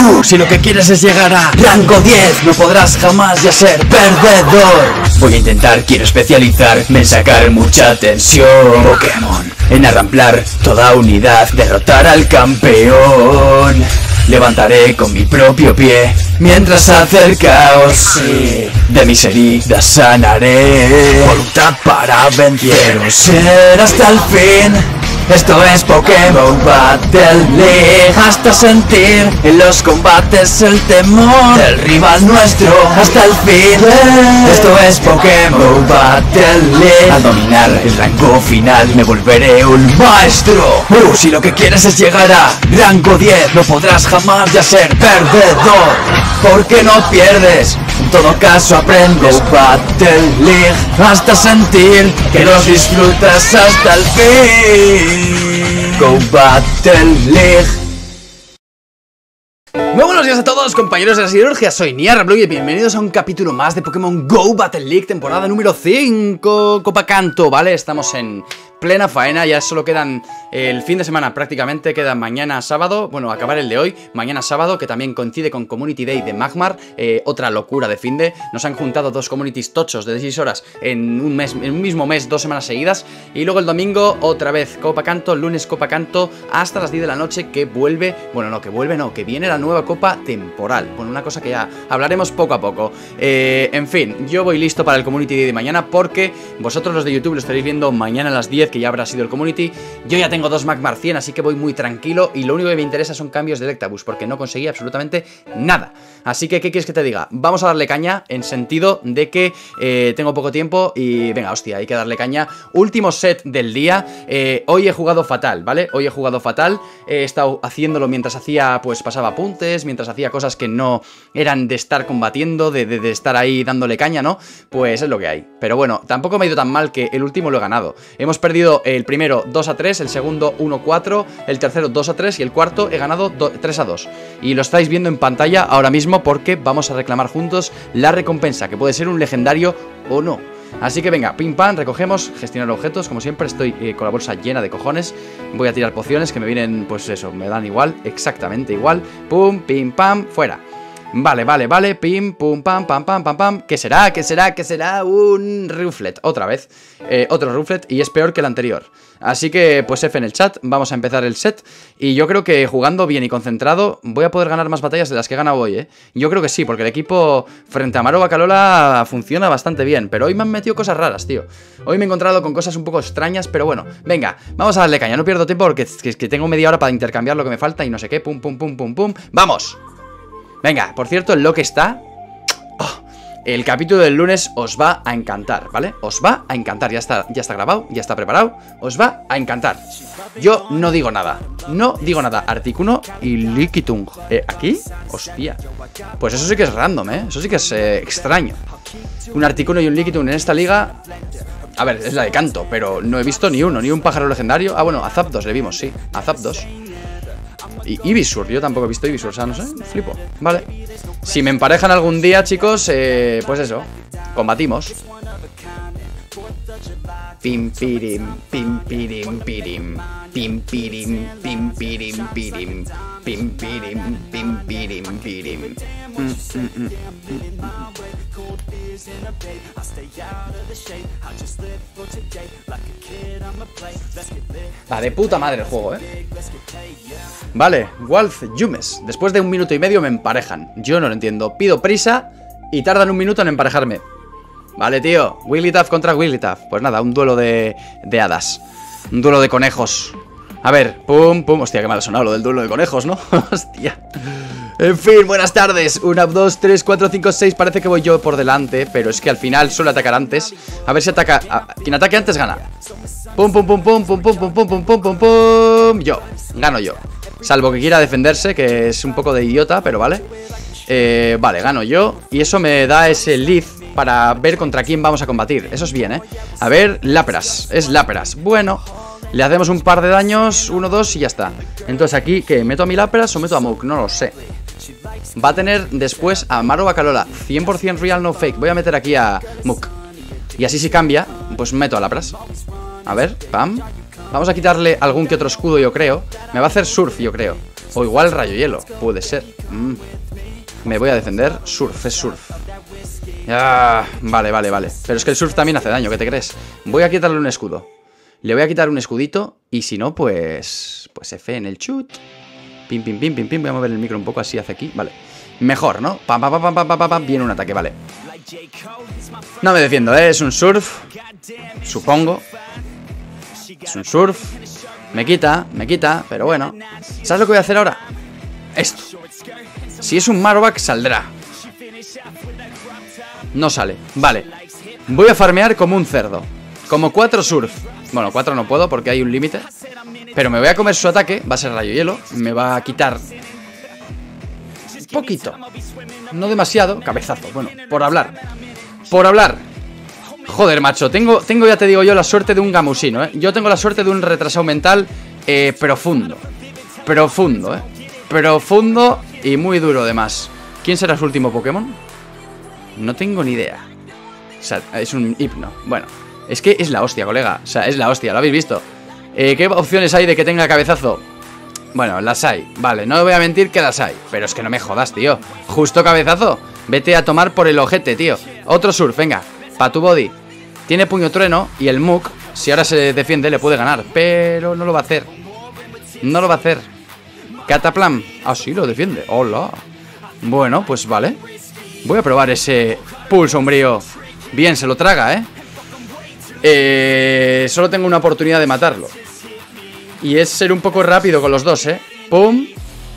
Si lo que quieres es llegar a rango 10, no podrás jamás ya ser perdedor. Voy a intentar, quiero especializarme en sacar mucha tensión Pokémon, en arramplar toda unidad, derrotar al campeón. Levantaré con mi propio pie mientras acercaos, sí. De mis heridas sanaré, voluntad para vencer. Quiero ser hasta el fin. Esto es Pokémon Battle League. Hasta sentir en los combates el temor del rival nuestro hasta el fin. Esto es Pokémon Battle League. Al dominar el rango final me volveré un maestro. Si lo que quieres es llegar a rango 10, no podrás jamás ya ser perdedor, porque no pierdes, en todo caso aprendes. Battle League hasta sentir que los disfrutas hasta el fin. Go Battle League. Muy buenos días a todos, compañeros de la siderurgia. Soy Niarra y bienvenidos a un capítulo más de Pokémon Go Battle League, temporada número 5, Copa Kanto, ¿vale? Estamos en plena faena, ya solo quedan el fin de semana prácticamente, queda mañana sábado, bueno, acabar el de hoy, mañana sábado, que también coincide con Community Day de Magmar, otra locura de finde. Nos han juntado dos communities tochos de 16 horas en un mes, en un mismo mes, 2 semanas seguidas, y luego el domingo otra vez Copa Kanto, el lunes Copa Kanto hasta las 10 de la noche, que vuelve, bueno, no, que vuelve no, que viene la nueva Copa temporal, bueno, una cosa que ya hablaremos poco a poco. En fin, yo voy listo para el Community Day de mañana, porque vosotros los de YouTube lo estaréis viendo mañana a las 10, que ya habrá sido el Community. Yo ya tengo 2 Magmar 100, así que voy muy tranquilo, y lo único que me interesa son cambios de Electabuzz, porque no conseguí absolutamente nada. Así que, ¿qué quieres que te diga? Vamos a darle caña, en sentido de que tengo poco tiempo y venga, hostia, hay que darle caña. Último set del día. Hoy he jugado fatal, ¿vale? Hoy he jugado fatal, he estado haciéndolo mientras hacía, pues pasaba apuntes, mientras hacía cosas que no eran de estar combatiendo, de estar ahí dándole caña, ¿no? Pues es lo que hay. Pero bueno, tampoco me ha ido tan mal, que el último lo he ganado. Hemos perdido el primero 2-3, el segundo 1-4, el tercero 2-3 y el cuarto he ganado 3-2. Y lo estáis viendo en pantalla ahora mismo, porque vamos a reclamar juntos la recompensa, que puede ser un legendario o no. Así que venga, pim pam, recogemos, gestionar objetos, como siempre, estoy con la bolsa llena de cojones. Voy a tirar pociones que me vienen, pues eso, me dan igual, exactamente igual. Pum, pim pam, fuera. Vale, pim, pum, pam, pam, pam, pam, pam. ¿Qué será? ¿Qué será? ¿Qué será? Un Rufflet, otra vez. Otro Rufflet, y es peor que el anterior. Así que, pues F en el chat, vamos a empezar el set. Y yo creo que jugando bien y concentrado voy a poder ganar más batallas de las que he ganado hoy, ¿eh? Yo creo que sí, porque el equipo frente a Maro Bacalola funciona bastante bien. Pero hoy me han metido cosas raras, tío. Hoy me he encontrado con cosas un poco extrañas, pero bueno. Venga, vamos a darle caña, no pierdo tiempo, porque es que tengo media hora para intercambiar lo que me falta y no sé qué. Pum, pum, pum, pum, pum. ¡Vamos! Venga, por cierto, en lo que está... el capítulo del lunes os va a encantar, ¿vale? Os va a encantar, ya está grabado, ya está preparado. Os va a encantar. Yo no digo nada, no digo nada. Articuno y Lickitung. ¿Aquí? Hostia. Pues eso sí que es random, ¿eh? Eso sí que es extraño. Un Articuno y un Lickitung en esta liga. A ver, es la de Kanto, pero no he visto ni uno, ni un pájaro legendario. Ah, bueno, a Zapdos le vimos, sí, a Zapdos. Y Ivysaur, yo tampoco he visto Ivysaur, o sea, no sé, flipo, vale. Si me emparejan algún día, chicos, pues eso, combatimos. Pim pirim, pim pirim pirim, pim pirim, pim pirim pirim, pim pirim, pim pirim pirim. Va de puta madre el juego, Vale, Wolf Yumes. Después de 1 minuto y medio me emparejan. Yo no lo entiendo. Pido prisa y tardan 1 minuto en emparejarme. Vale, tío. Wigglytuff contra Wigglytuff. Pues nada, un duelo de hadas. Un duelo de conejos. A ver, pum, pum. Hostia, qué mal ha sonado lo del duelo de conejos, ¿no? Hostia. En fin, buenas tardes. 1, 2, 3, 4, 5, 6. Parece que voy yo por delante, pero es que al final suelo atacar antes. A ver si ataca. Quien ataque antes gana. Pum, pum, pum, pum, pum, pum, pum, pum, pum, pum, pum, pum. Yo, gano yo. Salvo que quiera defenderse, que es un poco de idiota, pero vale. Vale, gano yo. Y eso me da ese lead para ver contra quién vamos a combatir. Eso es bien, A ver, Lapras. Es Lapras. Bueno, le hacemos un par de daños, 1, 2 y ya está. Entonces aquí, ¿qué? ¿Meto a mi Lapras o meto a Mook? No lo sé. Va a tener después a Maro Bacalola. 100% real, no fake. Voy a meter aquí a Mook. Y así si cambia, pues meto a Lapras. A ver, pam. Vamos a quitarle algún que otro escudo, yo creo. Me va a hacer surf, yo creo. O igual rayo hielo, puede ser. Me voy a defender. Surf, es surf. Ah, vale. Pero es que el surf también hace daño, ¿qué te crees? Voy a quitarle un escudo. Le voy a quitar un escudito. Y si no, pues F en el chut. Pim. Voy a mover el micro un poco, así hace aquí. Vale. Mejor, ¿no? Pam. Viene un ataque, vale. No me defiendo, ¿eh? Es un surf. Supongo. Es un surf. Me quita, pero bueno. ¿Sabes lo que voy a hacer ahora? Esto. Si es un Marowak, saldrá. No sale, vale. Voy a farmear como un cerdo. Como 4 surf. Bueno, 4 no puedo porque hay un límite. Pero me voy a comer su ataque. Va a ser rayo hielo. Me va a quitar poquito. No demasiado. Cabezazo, bueno, por hablar. Joder, macho, tengo, ya te digo yo, la suerte de un gamusino, ¿eh? Yo tengo la suerte de un retrasado mental profundo, ¿eh? Profundo y muy duro, además. ¿Quién será su último Pokémon? No tengo ni idea. O sea, es un hipno. Bueno, es que es la hostia, colega. O sea, es la hostia, ¿lo habéis visto? ¿Qué opciones hay de que tenga cabezazo? Bueno, las hay, vale, no voy a mentir que las hay. Pero es que no me jodas, tío. Justo cabezazo. Vete a tomar por el ojete, tío. Otro surf, venga. Pa' tu body. Tiene puño trueno y el Muk, si ahora se defiende, le puede ganar. Pero no lo va a hacer. No lo va a hacer. Cataplam. Ah, sí, lo defiende. Hola. Bueno, pues vale. Voy a probar ese pulso sombrío. Bien, se lo traga, ¿eh? Solo tengo una oportunidad de matarlo. Y es ser un poco rápido con los dos, ¿eh? Pum.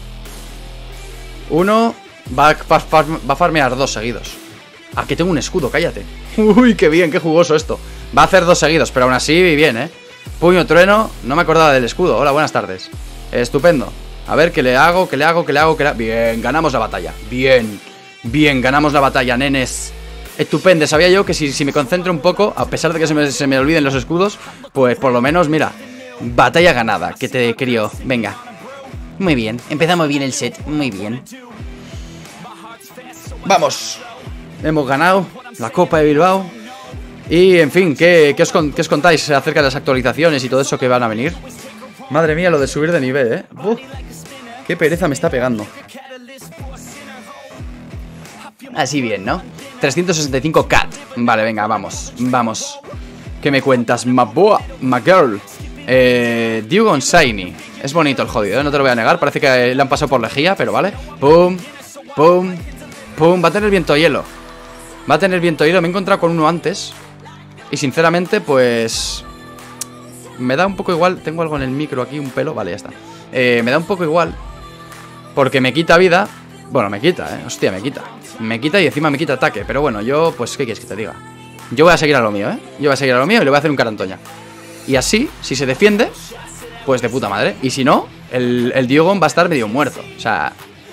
Uno. Va a farmear 2 seguidos. Ah, que tengo un escudo, cállate. Uy, qué bien, qué jugoso esto. Va a hacer 2 seguidos, pero aún así bien, ¿eh? Puño trueno, no me acordaba del escudo. Hola, buenas tardes. Estupendo. A ver, ¿qué le hago? Bien, ganamos la batalla. Bien, ganamos la batalla, nenes. Estupendo, sabía yo que si me concentro un poco, a pesar de que se me olviden los escudos, pues por lo menos, mira, batalla ganada, que te crió. Venga. Muy bien, empezamos bien el set, muy bien. Vamos. Hemos ganado la Copa de Bilbao. Y, en fin, ¿qué os contáis acerca de las actualizaciones y todo eso que van a venir? Madre mía, lo de subir de nivel, ¿eh? Uf, qué pereza me está pegando. Así bien, ¿no? 365 cat. Vale, venga, vamos. ¿Qué me cuentas? My girl. Dewgong Shiny. Es bonito el jodido, ¿eh? No te lo voy a negar. Parece que le han pasado por lejía, pero vale. Pum. Va a tener viento hielo. Me he encontrado con uno antes. Y sinceramente, pues... me da un poco igual. Tengo algo en el micro aquí, un pelo. Vale, ya está. Me da un poco igual. Porque me quita vida. Bueno, me quita, hostia, me quita. Me quita y encima me quita ataque. Pero bueno, yo, pues, ¿qué quieres que te diga? Yo voy a seguir a lo mío, Yo voy a seguir a lo mío y le voy a hacer un carantoña. Y así, si se defiende, pues de puta madre. Y si no, el Dewgong va a estar medio muerto. O sea,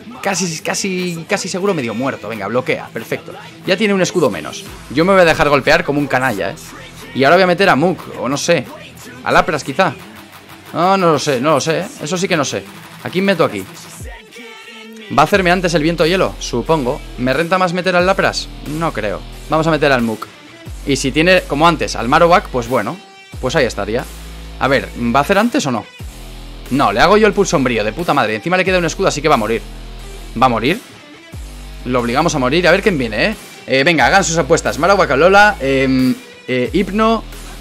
casi seguro medio muerto. Venga, bloquea, perfecto. Ya tiene un escudo menos. Yo me voy a dejar golpear como un canalla, Y ahora voy a meter a Muk, o no sé. A Lapras, quizá. No lo sé, Eso sí que no sé. ¿A quién meto aquí? ¿Va a hacerme antes el viento hielo? Supongo. ¿Me renta más meter al Lapras? No creo. Vamos a meter al Muk. Y si tiene, como antes, al Marowak, pues bueno. Pues ahí estaría. A ver, ¿va a hacer antes o no? No, le hago yo el pulso sombrío, de puta madre. Encima le queda un escudo, así que va a morir. ¿Va a morir? Lo obligamos a morir. A ver quién viene, venga, hagan sus apuestas. Marowak, Alola, Hipno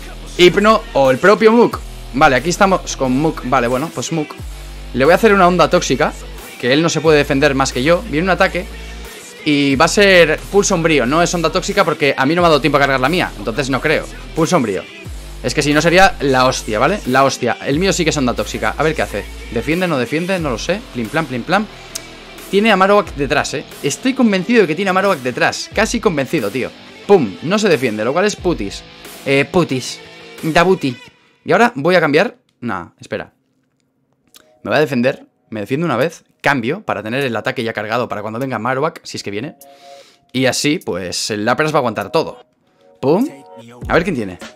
o el propio Muk. Vale, aquí estamos con Muk. Vale, bueno, pues Muk. Le voy a hacer una onda tóxica, que él no se puede defender más que yo. Viene un ataque y va a ser pulso sombrío. No es onda tóxica porque a mí no me ha dado tiempo a cargar la mía. Entonces no creo. Pulso sombrío. Es que si no sería la hostia, ¿vale? La hostia. El mío sí que es onda tóxica. A ver qué hace. ¿Defiende, no defiende? No lo sé. Plim plam. Tiene a Marowak detrás, Estoy convencido de que tiene a Marowak detrás. Casi convencido, tío. Pum. No se defiende, lo cual es putis. Putis. Dabuti. Y ahora voy a cambiar. Nah, espera. Me voy a defender. Me defiendo una vez. Cambio para tener el ataque ya cargado para cuando venga Marowak, si es que viene. Y así, pues, el Lapras va a aguantar todo. Pum. A ver quién tiene.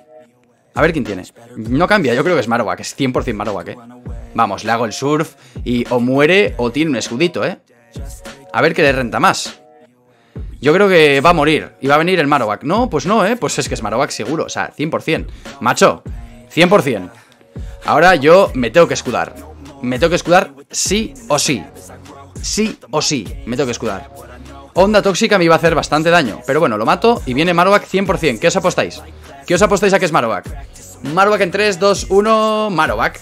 No cambia, yo creo que es Marowak. Es 100% Marowak, Vamos, le hago el surf y o muere o tiene un escudito, A ver qué le renta más. Yo creo que va a morir y va a venir el Marowak. No, pues no, pues es que es Marowak seguro. O sea, 100%. Macho, 100%. Ahora yo me tengo que escudar. Me tengo que escudar sí o sí. sí o sí, me tengo que escudar. Onda tóxica me iba a hacer bastante daño, pero bueno, lo mato y viene Marowak 100%. ¿Qué os apostáis? ¿Qué os apostáis a que es Marowak? Marowak en 3, 2, 1... Marowak.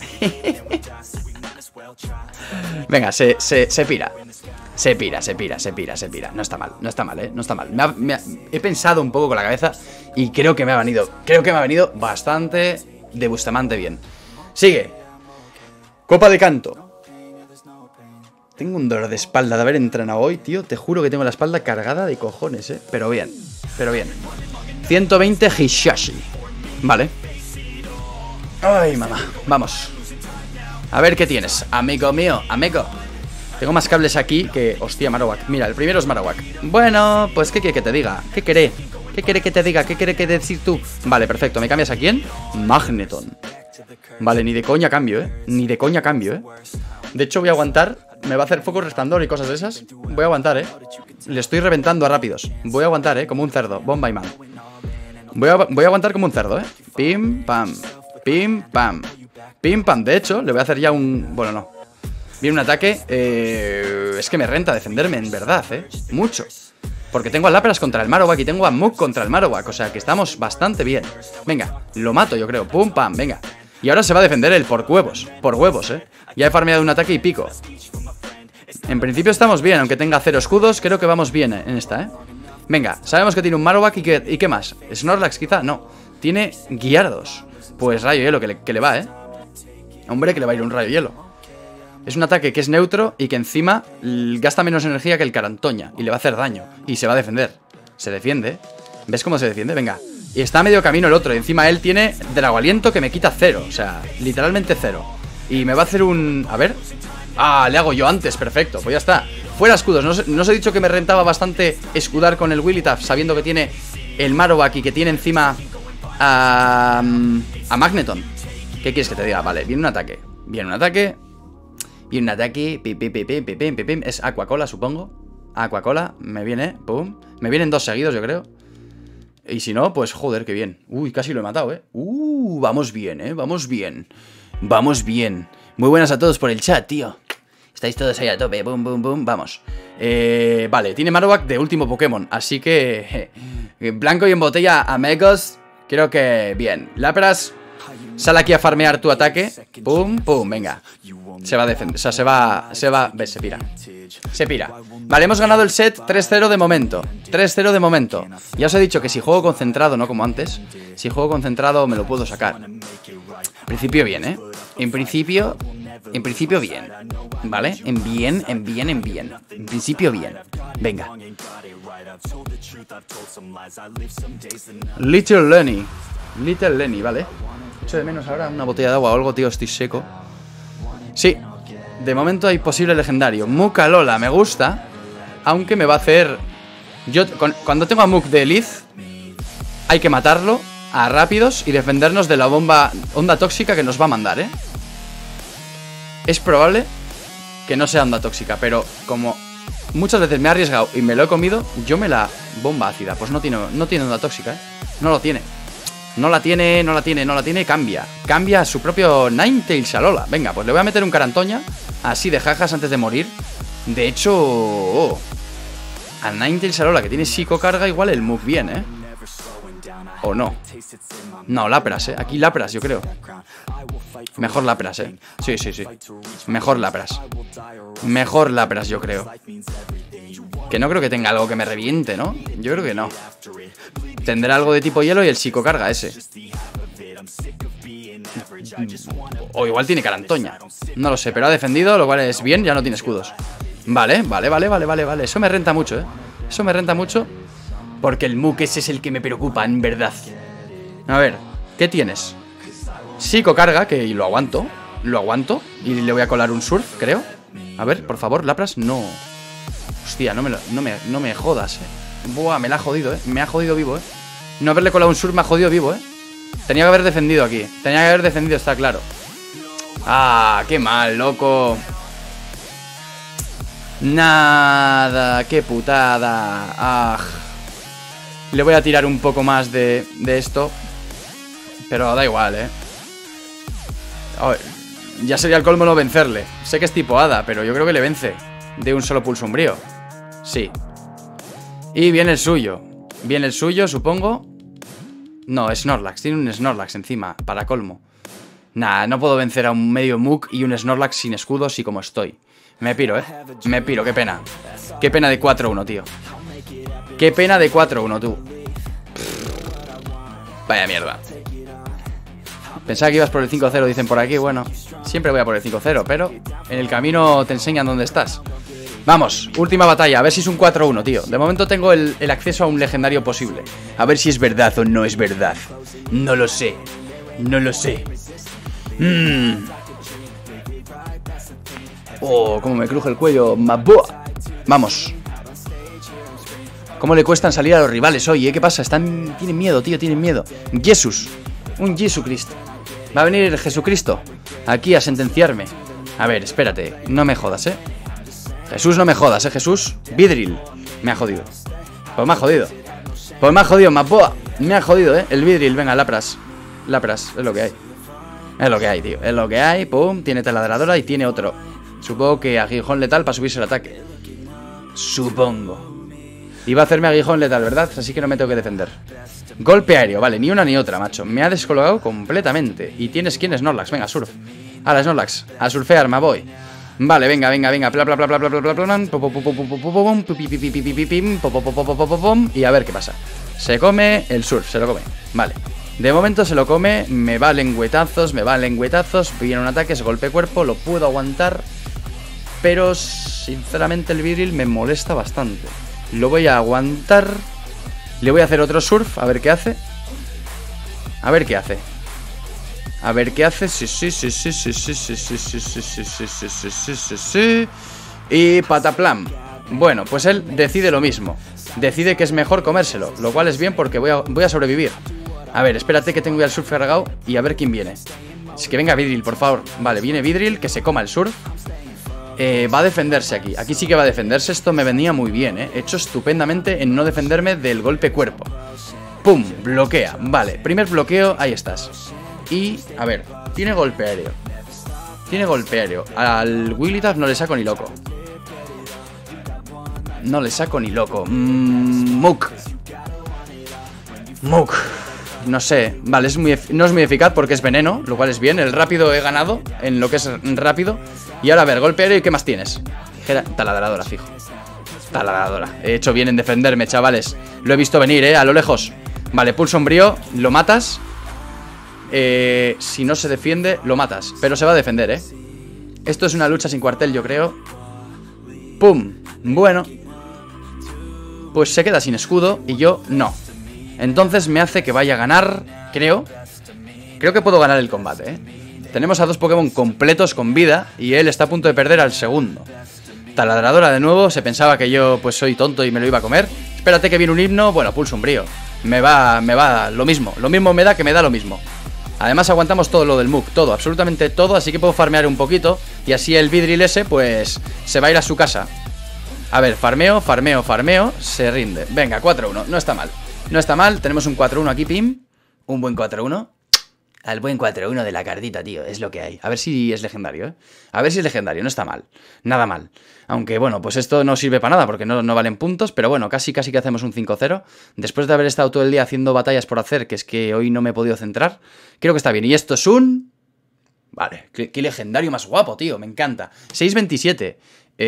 Venga, se pira. Se pira. No está mal, no está mal, no está mal. He pensado un poco con la cabeza y creo que me ha venido bastante de Bustamante bien. Sigue. Copa de canto. Tengo un dolor de espalda de haber entrenado hoy, tío. Te juro que tengo la espalda cargada de cojones, Pero bien, 120 Hishashi. Vale. Ay, mamá, vamos. A ver qué tienes, amigo mío, amigo. Tengo más cables aquí que... Hostia, Marowak. Mira, el primero es Marowak. Bueno, pues ¿qué quiere que te diga? ¿Qué quiere? ¿Qué quiere que te diga? ¿Qué quiere que decir tú? Vale, perfecto. ¿Me cambias a quién? Magneton. Vale, ni de coña cambio, Ni de coña cambio, De hecho voy a aguantar. Me va a hacer foco resplandor y cosas de esas. Voy a aguantar, Le estoy reventando a rápidos. Voy a aguantar, como un cerdo. Bomba y man. Voy a aguantar como un cerdo, Pim, pam. Pim, pam. Pim, pam. De hecho, le voy a hacer ya un... Bueno, no. Viene un ataque. Es que me renta defenderme, en verdad, Mucho. Porque tengo a Lapras contra el Marowak y tengo a Muk contra el Marowak. O sea que estamos bastante bien. Venga, lo mato yo creo. Pum, pam, venga. Y ahora se va a defender el por huevos. Por huevos, Ya he farmeado un ataque y pico. En principio estamos bien, aunque tenga 0 escudos. Creo que vamos bien en esta, Venga, sabemos que tiene un Marowak y ¿qué más? ¿Snorlax quizá? No. Tiene Gyarados. Pues rayo hielo que le va, Hombre, que le va a ir un rayo hielo. Es un ataque que es neutro y que encima gasta menos energía que el Carantoña. Y le va a hacer daño. Y se va a defender. Se defiende. ¿Ves cómo se defiende? Venga. Y está a medio camino el otro. Y encima él tiene Drago Aliento que me quita 0. O sea, literalmente 0. Y me va a hacer un... A ver. Ah, le hago yo antes. Perfecto. Pues ya está. Fuera escudos. ¿No os he dicho que me rentaba bastante escudar con el Wigglytuff sabiendo que tiene el Marowak y que tiene encima a Magneton? ¿Qué quieres que te diga? Vale, viene un ataque. Viene un ataque. Pim. Es Aquacola, supongo. Aquacola, me viene, pum. Me vienen 2 seguidos, yo creo. Y si no, pues joder, qué bien. Uy, casi lo he matado, vamos bien, vamos bien. Vamos bien. Muy buenas a todos por el chat, tío. Estáis todos ahí a tope, boom, vamos. Vale, tiene Marowak de último Pokémon. Así que... blanco y en botella, amigos. Creo que bien. Lapras, sal aquí a farmear tu ataque. Pum, venga. Se va a defender, o sea, se va, ves, se pira. Vale, hemos ganado el set 3-0 de momento. 3-0 de momento. Ya os he dicho que si juego concentrado, no como antes. Si juego concentrado me lo puedo sacar. En principio bien, En principio bien. ¿Vale? En bien. En principio bien. Venga. Little Lenny, ¿vale? Echo de menos ahora una botella de agua o algo, tío, estoy seco. Sí, de momento hay posible legendario. Mukalola, me gusta. Aunque me va a hacer... Cuando tengo a Muk de Elite, hay que matarlo a rápidos y defendernos de la onda tóxica que nos va a mandar, Es probable que no sea onda tóxica, pero como muchas veces me he arriesgado y me lo he comido, yo me la bomba ácida. Pues no tiene onda tóxica, No lo tiene. No la tiene, cambia a su propio Ninetales Alola. Venga, pues le voy a meter un Carantoña así de jajas antes de morir. De hecho, a Ninetales Alola que tiene psicocarga, igual el Muk bien, ¿O no? No, Lapras, aquí Lapras, yo creo. Mejor Lapras, Sí. Mejor Lapras, yo creo. Que no creo que tenga algo que me reviente, ¿no? Yo creo que no. Tendrá algo de tipo hielo y el psicocarga ese. O igual tiene Carantoña. No lo sé, pero ha defendido, lo cual es bien, ya no tiene escudos. Vale. Eso me renta mucho, Eso me renta mucho. Porque el Muk ese es el que me preocupa, en verdad. A ver, ¿qué tienes? Psicocarga, que lo aguanto. Y le voy a colar un surf, creo. A ver, por favor, Lapras, no. Hostia, no me jodas, Buah, me la ha jodido, Me ha jodido vivo, No haberle colado un surf me ha jodido vivo, Tenía que haber defendido aquí. Está claro. Ah, qué mal, loco. Nada, qué putada. Ah. Le voy a tirar un poco más de esto. Pero da igual, Oh, ya sería el colmo no vencerle. Sé que es tipo hada, pero yo creo que le vence. de un solo pulso umbrío. Sí. Y viene el suyo. Viene el suyo, supongo. No, Snorlax. Tiene un Snorlax encima, para colmo. Nah, no puedo vencer a un medio Muk y un Snorlax sin escudo, así como estoy. Me piro, me piro, qué pena. Qué pena de 4-1, tío. Qué pena de 4-1, tú. Vaya mierda. Pensaba que ibas por el 5-0, dicen por aquí. Bueno, siempre voy a por el 5-0, pero en el camino te enseñan dónde estás. Vamos, última batalla, a ver si es un 4-1, tío. De momento tengo el acceso a un legendario posible. A ver si es verdad o no es verdad. No lo sé. No lo sé. Oh, cómo me cruje el cuello. Maboa. Vamos. Cómo le cuestan salir a los rivales hoy, ¿eh? ¿Qué pasa? Tienen miedo, tío, tienen miedo. Jesús. Un Jesucristo. Va a venir Jesucristo aquí a sentenciarme. A ver, espérate. No me jodas, Jesús, no me jodas, Jesús. Vidril. Me ha jodido. Pues me ha jodido. Pues me ha jodido, Maboa. Me ha jodido, El Vidril, venga, Lapras. Lapras, es lo que hay. Es lo que hay, tío. Es lo que hay. Pum, tiene taladradora y tiene otro. Supongo que aguijón letal para subirse el ataque. Supongo. Y va a hacerme aguijón letal, ¿verdad? Así que no me tengo que defender. Golpe aéreo, vale, ni una ni otra, macho. Me ha descolgado completamente. Y tienes quién, Snorlax, venga, surf. Ahora, Snorlax, a surfear, me voy. Vale, venga, venga, venga. Y a ver qué pasa. Se come el surf, se lo come. Vale. De momento se lo come, me va lengüetazos, viene un ataque, es golpe cuerpo, lo puedo aguantar. Pero, sinceramente, el Vidril me molesta bastante. Lo voy a aguantar. Le voy a hacer otro surf, a ver qué hace. A ver qué hace. A ver qué hace. Sí. Y pataplam. Bueno, pues él decide lo mismo. Decide que es mejor comérselo, lo cual es bien porque voy a sobrevivir. A ver, espérate que tengo ya el surf cargado y a ver quién viene. Es que venga Vidril, por favor. Vale, viene Vidril, que se coma el surf. Va a defenderse aquí. Aquí sí que va a defenderse. Esto me venía muy bien, He hecho estupendamente en no defenderme del golpe cuerpo. ¡Pum! Bloquea. Vale, primer bloqueo, ahí estás. Y, a ver, tiene golpe aéreo. Tiene golpe aéreo. Al Wigglytuff no le saco ni loco. No le saco ni loco. Muk. Muk. No sé. Vale, no es muy eficaz porque es veneno, lo cual es bien. El rápido he ganado en lo que es rápido. Y ahora a ver, golpe aéreo, ¿y qué más tienes? Taladradora, fijo. Taladradora. He hecho bien en defenderme, chavales. Lo he visto venir, a lo lejos. Vale, pulso umbrío, lo matas. Si no se defiende, lo matas. Pero se va a defender, Esto es una lucha sin cuartel, yo creo. ¡Pum! Bueno. Pues se queda sin escudo y yo no. Entonces me hace que vaya a ganar, creo. Creo que puedo ganar el combate, Tenemos a dos Pokémon completos con vida y él está a punto de perder al segundo. Taladradora de nuevo, se pensaba que yo pues soy tonto y me lo iba a comer. Espérate que viene un himno, bueno, pulso umbrío. Me va lo mismo me da que me da lo mismo. Además aguantamos todo lo del Muk, todo, absolutamente todo, así que puedo farmear un poquito. Y así el Vidril ese pues se va a ir a su casa. A ver, farmeo, se rinde. Venga, 4-1, no está mal. No está mal, tenemos un 4-1 aquí, pim. Un buen 4-1. Al buen 4-1 de la cartita, tío, es lo que hay. A ver si es legendario, A ver si es legendario, no está mal. Nada mal. Aunque, bueno, pues esto no sirve para nada porque no valen puntos. Pero bueno, casi que hacemos un 5-0. Después de haber estado todo el día haciendo batallas por hacer, que es que hoy no me he podido centrar. Creo que está bien. Y esto es un... Vale, qué legendario más guapo, tío, me encanta. 6-27.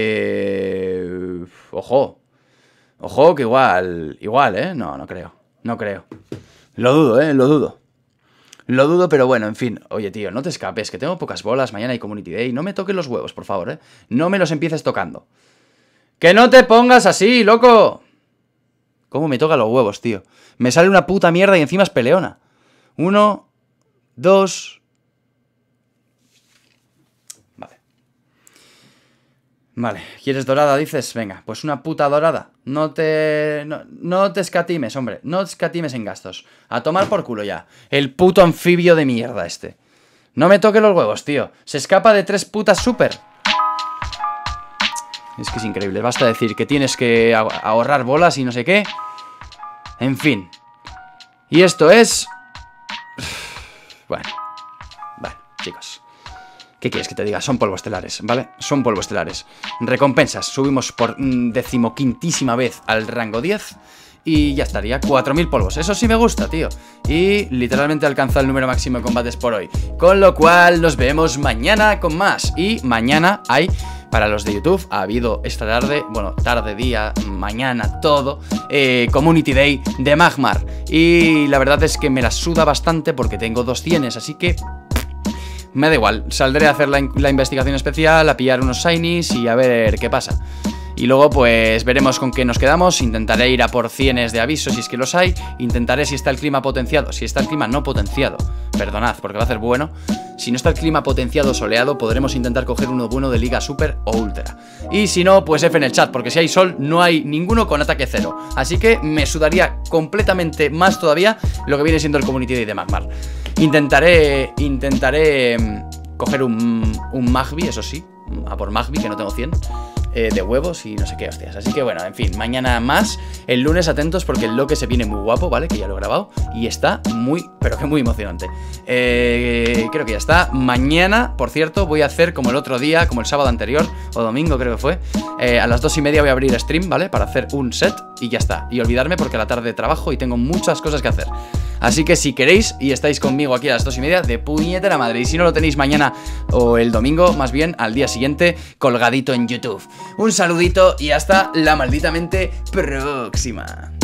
Ojo. Ojo, que igual, no creo. No creo. Lo dudo, lo dudo. Lo dudo, pero bueno, en fin. Oye, tío, no te escapes, que tengo pocas bolas. Mañana hay Community Day. No me toques los huevos, por favor, No me los empieces tocando. ¡Que no te pongas así, loco! ¿Cómo me toca los huevos, tío? Me sale una puta mierda y encima es peleona. 1, 2... Vale, ¿quieres dorada, dices? Venga, pues una puta dorada. No te escatimes, hombre. No te escatimes en gastos. A tomar por culo ya. El puto anfibio de mierda este. No me toque los huevos, tío. Se escapa de 3 putas super. Es que es increíble. Basta decir que tienes que ahorrar bolas y no sé qué. En fin. Y esto es... Bueno, chicos. ¿Qué quieres que te diga? Son polvos estelares, ¿vale? Son polvos estelares. Recompensas, subimos por 15ª vez al rango 10 y ya estaría, 4000 polvos. Eso sí me gusta, tío. Y literalmente alcanza el número máximo de combates por hoy. Con lo cual nos vemos mañana con más. Y mañana hay, para los de YouTube, ha habido esta tarde, bueno, tarde, día, mañana, todo, Community Day de Magmar. Y la verdad es que me la suda bastante porque tengo 200, así que me da igual. Saldré a hacer la investigación especial, a pillar unos shinies y a ver qué pasa. Y luego pues veremos con qué nos quedamos. Intentaré ir a por 100 de aviso si es que los hay. Intentaré si está el clima potenciado. Si está el clima no potenciado, perdonad, porque va a ser bueno. Si no está el clima potenciado soleado, podremos intentar coger uno bueno de Liga Super o Ultra. Y si no, pues F en el chat, porque si hay sol no hay ninguno con ataque 0. Así que me sudaría completamente más todavía lo que viene siendo el Community Day de Magmar. Intentaré coger un Magby, eso sí, a por Magby, que no tengo 100 de huevos y no sé qué hostias. Así que bueno, en fin, mañana más. El lunes atentos porque el Loque se viene muy guapo, ¿vale? Que ya lo he grabado y está muy, pero que muy emocionante. Creo que ya está. Mañana, por cierto, voy a hacer como el otro día, como el sábado anterior o domingo creo que fue, a las 2:30 voy a abrir stream, ¿vale? Para hacer un set y ya está. Y olvidarme porque a la tarde trabajo y tengo muchas cosas que hacer. Así que si queréis y estáis conmigo aquí a las 2:30, de puñetera madre. Y si no lo tenéis mañana o el domingo, más bien al día siguiente, colgadito en YouTube. Un saludito y hasta la malditamente próxima.